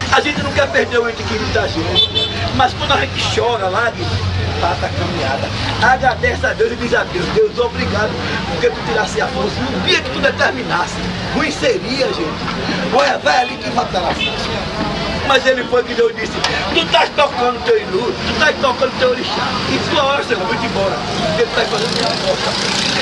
A gente não quer perder o ente querido da gente, mas quando a gente chora lá, diz, passa a caminhada, agradece a Deus e diz a Deus, Deus, obrigado, porque tu tirasse a força. No dia que tu determinasse, ruim seria, gente. Olha, vai ali que matará a força. Mas ele foi que Deus disse, tu estás tocando teu ilu, tu estás tocando teu orixá, e sua hora, Senhor, muito embora, porque tu estás fazendo minha porta.